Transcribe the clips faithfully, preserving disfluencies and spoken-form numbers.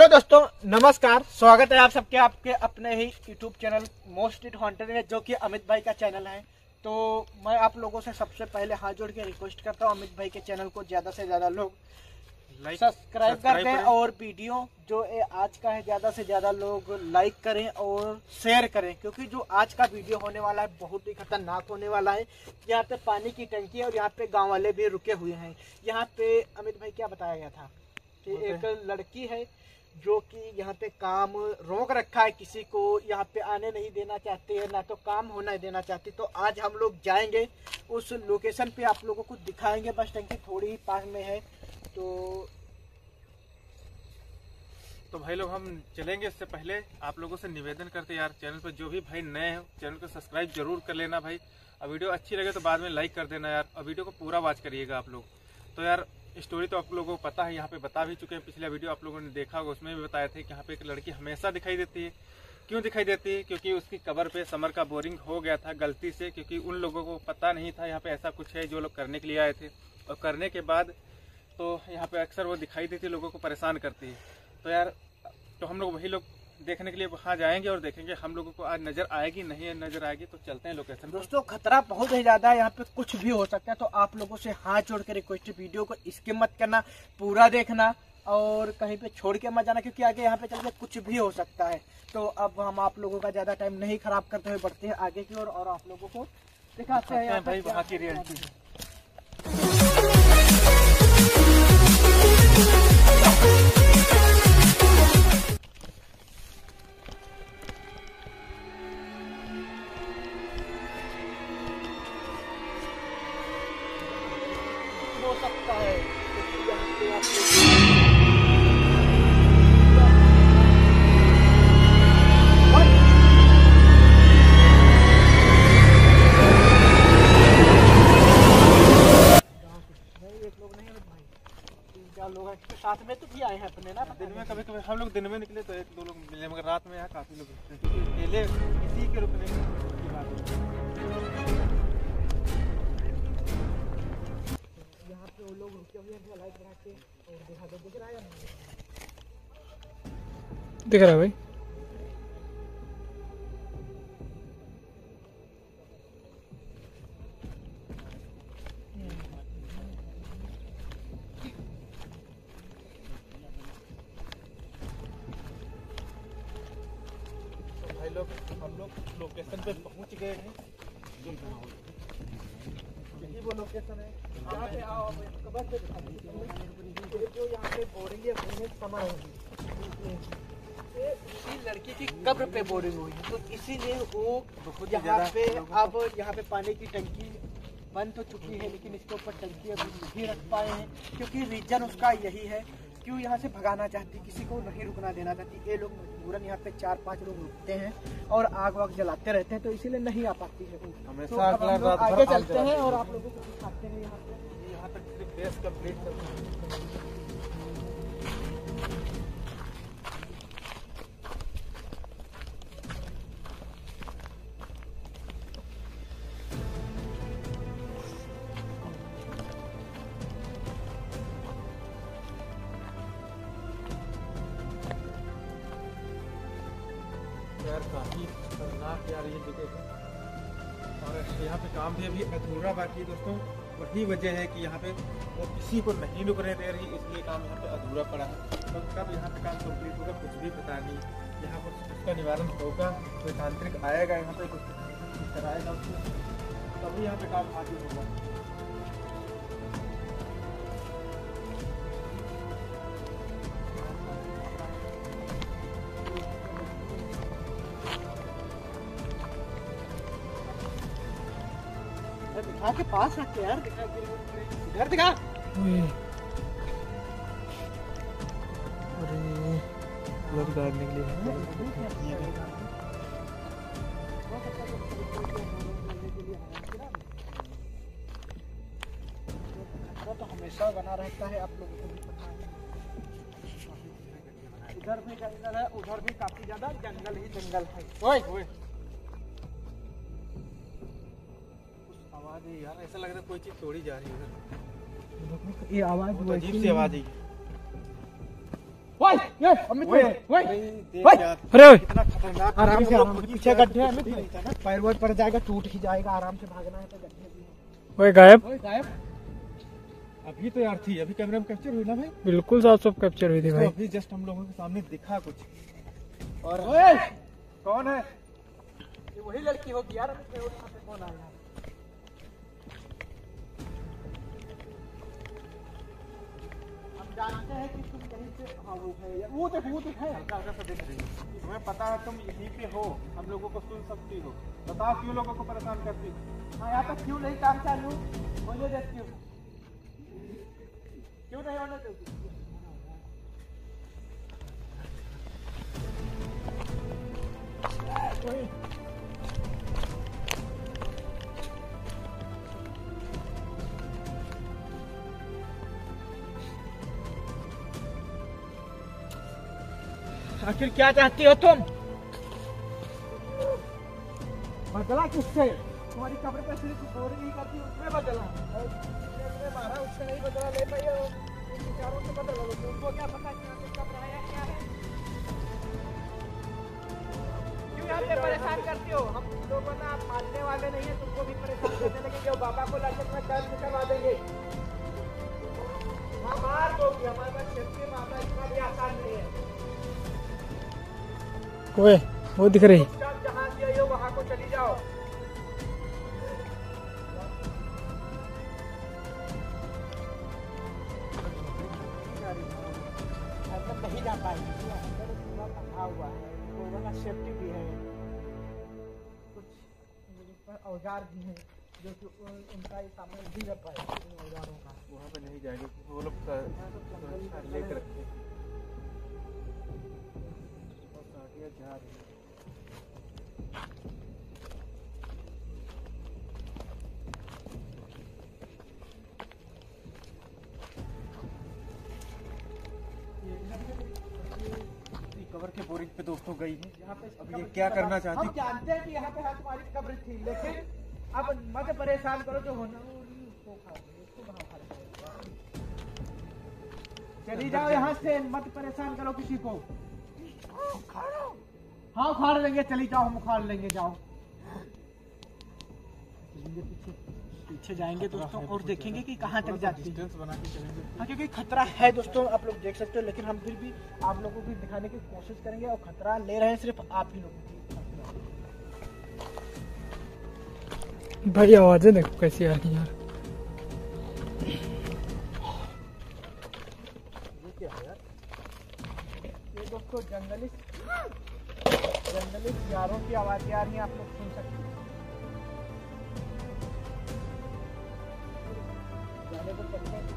दोस्तों नमस्कार, स्वागत है आप सबके आपके अपने ही YouTube channel most it haunted में, जो कि अमित भाई का चैनल है। तो मैं आप लोगों से सबसे पहले हाथ जोड़ के रिक्वेस्ट करता हूँ, अमित भाई के चैनल को ज़्यादा से ज़्यादा लोग सब्सक्राइब कर दें और वीडियो जो आज का है ज़्यादा से ज़्यादा लोग लाइक करें और शेयर करें, क्योंकि जो आज का वीडियो होने वाला है बहुत ही खतरनाक होने वाला है। यहाँ पे पानी की टंकी है और यहाँ पे गाँव वाले भी रुके हुए हैं। यहाँ पे अमित भाई क्या बताया गया था कि एक लड़की है जो कि यहाँ पे काम रोक रखा है, किसी को यहाँ पे आने नहीं देना चाहते हैं, ना तो काम होना देना चाहती। तो आज हम लोग जाएंगे उस लोकेशन पे, आप लोगों को दिखाएंगे। बस टंकी थोड़ी ही पास में है। तो तो भाई लोग हम चलेंगे, इससे पहले आप लोगों से निवेदन करते यार, चैनल पर जो भी भाई नए हैं चैनल को सब्सक्राइब जरूर कर लेना भाई। और वीडियो अच्छी लगे तो बाद में लाइक कर देना यार, और वीडियो को पूरा वॉच करिएगा आप लोग। तो यार स्टोरी तो आप लोगों को पता है, यहाँ पे बता भी चुके हैं। पिछला वीडियो आप लोगों ने देखा होगा, उसमें भी बताया थे कि यहाँ पे एक लड़की हमेशा दिखाई देती है। क्यों दिखाई देती है? क्योंकि उसकी कवर पे समर का बोरिंग हो गया था गलती से, क्योंकि उन लोगों को पता नहीं था यहाँ पे ऐसा कुछ है जो लोग करने के लिए आए थे। और करने के बाद तो यहाँ पे अक्सर वो दिखाई देती है, लोगों को परेशान करती है। तो यार तो हम लोग वही लोग देखने के लिए वहाँ जाएंगे और देखेंगे हम लोगों को आज नजर आएगी नहीं नजर आएगी। तो चलते हैं लोकेशन। दोस्तों खतरा बहुत ही ज्यादा है, यहाँ पे कुछ भी हो सकता है। तो आप लोगों से हाथ जोड़ के रिक्वेस्ट, वीडियो को स्किप मत करना, पूरा देखना और कहीं पे छोड़ के मत जाना, क्योंकि आगे यहाँ पे चल के कुछ भी हो सकता है। तो अब हम आप लोगों का ज्यादा टाइम नहीं खराब करते हुए बढ़ते हैं आगे की ओर और, और आप लोगों को दिखाते हैं भाई वहाँ की रियलिटी। हो सकता है क्योंकि यहाँ पे आप लोग नहीं है भाई, तीन चार लोग हैं साथ में तो भी आए हैं अपने ना। दिन में कभी कभी हम लोग दिन में निकले तो एक दो लोग मिले, मगर रात में यहाँ काफी लोग रुकते हैं, क्योंकि अकेले किसी के रुकने की बात है। यहाँ पे वो लोग रुके हुए हैं लाइट बढ़ा के, और दिखा दो, दिख रहा है या नहीं? दिख रहा है भाई। भाई लोग हम लोग लोकेशन पे पहुंच गए हैं। यही वो लोकेशन है, यहाँ पे आओ कबर पे दिखा दीजिए। जो यहाँ पे बोरिंग है वो समा होगी, इसी लड़की की कब्र पे बोरिंग हुई है, तो इसीलिए वो यहाँ पे अब यहाँ पे पानी की टंकी बंद तो चुकी है, लेकिन इसके ऊपर टंकी अभी नहीं रख पाए हैं, क्योंकि रीजन उसका यही है। क्यों यहाँ से भगाना चाहती, किसी को नहीं रुकना देना चाहती। ये लोग मजबूरन यहाँ पे चार पांच लोग रुकते हैं और आग वाग जलाते रहते हैं, तो इसीलिए नहीं आ पाती है। तो अब हम लोग आगे चलते हैं और आप लोगों को दिखाते हैं यहाँ पे। यहाँ तक सिर्फ बेस कंप्लीट करना है। यार काफी खतरनाक यार ये जगह है, और यहाँ पे काम भी अभी अधूरा बाकी है दोस्तों। वही वजह है कि यहाँ पे वो किसी को नहीं रुकने दे रही, इसलिए काम यहाँ पे अधूरा पड़ा है। तो कब यहाँ पे काम कंप्लीट होगा कुछ भी पता नहीं। यहाँ पर उसका निवारण होगा, कोई तांत्रिक आएगा यहाँ पे कुछ कराएगा उसको, तभी यहाँ पे काम आगे होगा। दिखा के पास रख के यार, दिखा इधर दिखा। अरे ब्लड गाड़ने के लिए तो हमेशा बना रहता है, आप लोगों को भी पता है। इधर भी जंगल है, उधर भी काफी ज्यादा जंगल ही जंगल है। ओए ओए आवाज है यार, ऐसा लग रहा है कोई चीज तोड़ी जा रही है उधर। ये आवाज अजीब सी आवाज है। ओए ये अमित भाई, ओए देख ओए, यार, अरे ओए कितना खतरनाक आराम से हम आराम लोग से, खुद ही पीछे पैर- गड्ढे हैं, खुद ही नहीं था ना। पैर वोर पड़ जाएगा, टूट ही जाएगा, आराम से भागना है तो गड्ढे भी हैं। ओए गायब। ओए गायब। अभी तो यार थी, अभी कैमरे में कैप्चर हुई ना भाई। बिल्कुल साफ साफ कैप्चर हुई थी तो भाई। अभी जस्ट हम लोगों के सामने दिखा कुछ। और ओए कौन है? ये वही लड़की होगी यार, अमित भाई, और यहाँ पे कौन आया? हम जानते हैं कि तुम कहीं से, हाँ वो है यार, वो तो वो तो है। हल्का हल्का सा दिख रही है। तुम्हें पता है तुम यहीं पे हो, हम लोगों को सुन सकती हो। बताओ क्यों लोगों को परेशान करती हो? हाँ यहाँ पे क्यों नहीं काम चालू होने देती हूँ? क्यों नहीं होने देती? ओए, आखिर क्या चाहती हो तुम? बदला किससे? तुम्हारी कब्र पे सिर्फ गोरी नहीं करती, उसमें बदला। और जिसने मारा उससे नहीं बदला ले पाई, और इन विचारों से बदला लो। तुमको क्या पता कि यहाँ पे कब्र है या क्या है? क्यों यहाँ पे परेशान करती हो? हम लोगों ना मानने वाले नहीं है, तुमको भी परेशान करने लगेंगे और बाबा को लाके तुम्हें दर्द करवा देंगे। हाँ मार दोगी, हमारे पास क्षेत्रीय मामला इतना भी आसान नहीं है। ओए वो दिख रही। चुपचाप जहाँ से आई हो वहाँ को चली जाओ। अंदर नहीं जा पाएगी, अंदर पूरा बंधा हुआ है, लोगों का सेफ्टी भी है, कुछ औजार भी हैं जो कि उन- उनका ये सामान भी रख पाए इन औजारों का। वहाँ पे नहीं जाएगी क्योंकि वो लोग सुरक्षा लेकर रखे हैं। और गाड़ियाँ जा रही हैं। कवर के बोरिंग पे दोस्तों गई है। यहाँ पे अब ये क्या करना चाहती? हम जानते हैं कि यहाँ पे हाँ तुम्हारी कब्र थी, लेकिन अब मत परेशान करो, जो होना वो नहीं, उसको खा लो, उसको बनाओ, खा लो। चली जाओ यहाँ से, मत परेशान करो किसी को। हाँ उखाड़ लेंगे, चली जाओ, हम उखाड़ लेंगे, जाओ। चलेंगे पीछे, पीछे जाएंगे दोस्तों और देखेंगे कि कहाँ तक जाती है। डिस्टेंस बना के चलेंगे। हाँ क्योंकि खतरा है दोस्तों, आप लोग देख सकते हो, लेकिन हम फिर भी आप लोगों को दिखाने की कोशिश करेंगे, और खतरा ले रहे हैं सिर्फ आप ही लोगों की। भाई आवाजें देखो कैसी आ रही हैं यार। ये क्या है यार? ये दोस्तों जंगली जंगली सियारों की आवाजें आ रही हैं, आप लोग सुन सकते हैं। जाने को चलते हैं।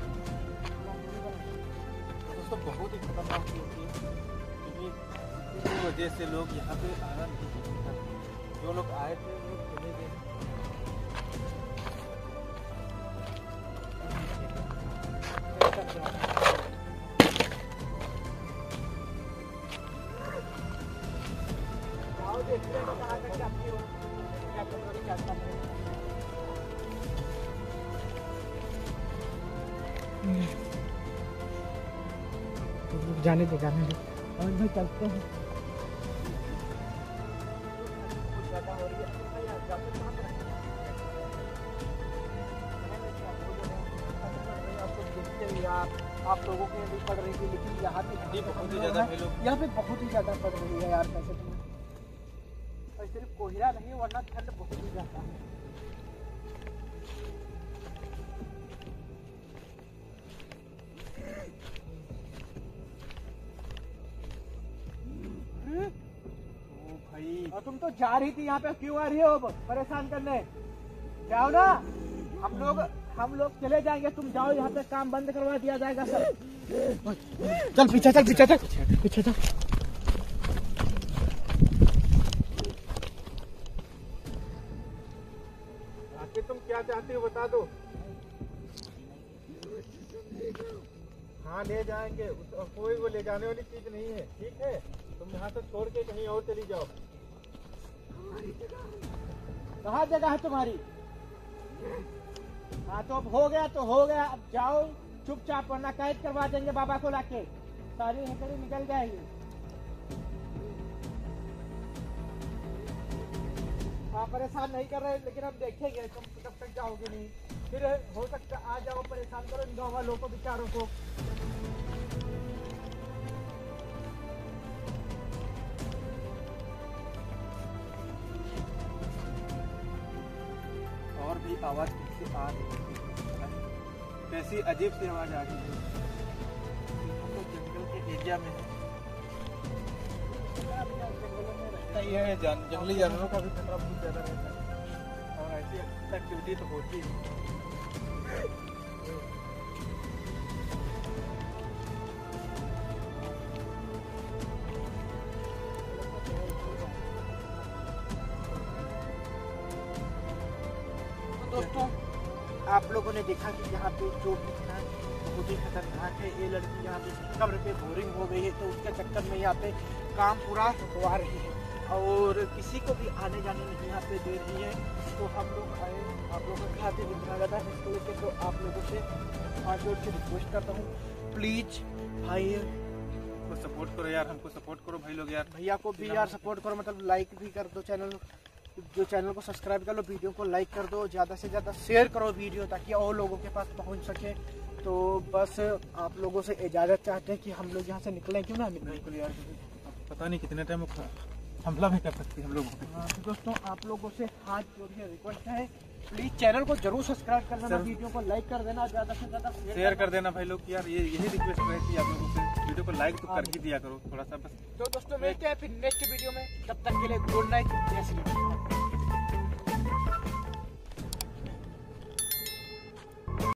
दोस्तों बहुत ही खतरनाक चीज है, क्योंकि इसी वजह से लोग यहाँ पे आना नहीं चाहते। जो लोग आए थे वो चले गए। जाओ देखते हैं कहाँ तक जाती हो, क्या करोगे, क्या करना है। जाने दे, जाने दे, और भाई चलते हैं। कुछ ज्यादा हो रही है, भाई आप जाते कहाँ पे रखते हैं? आप लोग देखते ही, आप आप लोगों को नहीं पड़ रही थी, लेकिन यहाँ पे ठंडी बहुत ही ज्यादा है लोग। यहाँ पे बहुत ही ज्यादा पड़ रही है यार, कैसे तुम्हें? और सिर्फ कोहरा नहीं, वरना ठंड बहुत ही ज्यादा है। ओ भाई, और तुम तो जा रही थी, यहाँ पे क्यों आ रही हो अब परेशान करने? जाओ ना, हम लोग हम लोग चले जाएंगे, तुम जाओ, यहाँ पे काम बंद करवा दिया जाएगा सब। चल पीछे चल, पीछे चल, पीछे चल। आखिर तुम क्या चाहते हो बता दो। हाँ ले जाएंगे, उस- कोई वो ले जाने वाली चीज नहीं है, ठीक है? तुम यहाँ से छोड़ के कहीं और चली जाओ। कहाँ जगह है तुम्हारी? हाँ तो अब हो गया तो हो गया, अब जाओ चुपचाप, वरना कैद करवा देंगे बाबा को लाके। सारी हेकड़ी निकल जाएगी। हाँ परेशान नहीं कर रहे, लेकिन हम देखेंगे तुम कब तक जाओगे नहीं, फिर हो सकता आ जाओ परेशान करो इन गाँव वालों को बेचारों को। और भी आवाज से आ रही है, कैसी अजीब सी आवाज आ रही है। हम लोग जंगल के एरिया में है, नहीं है जान, जंगली जानवरों का भी खतरा बहुत ज्यादा रहता है और ऐसी एक्टिविटी तो होती है। दोस्तों आप लोगों ने देखा कि यहाँ पे जो भी था बहुत ही खतरनाक है। ये लड़की यहाँ पे कब्र पे बोरिंग हो गई है, तो उसके चक्कर में यहाँ पे काम पूरा रुकवा रही है और किसी को भी आने जाने नहीं यहाँ पे दे रही है। तो हम लोग आए आप लोगों के खाते इतना ज़्यादा रिस्क लेके, तो आप लोगों से हाथ जोड़ के रिक्वेस्ट करता हूँ प्लीज भाई हमको सपोर्ट करो यार, हमको सपोर्ट करो भाई लोग यार, भैया को भी यार सपोर्ट करो, मतलब लाइक भी कर दो, चैनल जो चैनल को सब्सक्राइब कर लो, वीडियो को लाइक कर दो, ज़्यादा से ज़्यादा शेयर करो वीडियो ताकि और लोगों के पास पहुंच सके। तो बस आप लोगों से इजाज़त चाहते हैं कि हम लोग यहाँ से निकलें, क्यों ना निकलें। बिल्कुल यार, पता नहीं कितने टाइम हमला भी कर सकती है हम लोगों पे। हाँ, तो दोस्तों आप लोगों से हाथ जोड़िए रिक्वेस्ट है, प्लीज चैनल को जरूर सब्सक्राइब कर देना, वीडियो को लाइक कर देना, ज़्यादा से ज़्यादा शेयर कर देना भाई लोग यार, ये यही रिक्वेस्ट रहती है आप लोगों से, वीडियो को लाइक तो कर ही दिया करो थोड़ा सा बस। तो दोस्तों मिलते हैं फिर नेक्स्ट वीडियो में, तब तक के लिए गुड नाइट, जय श्री राम।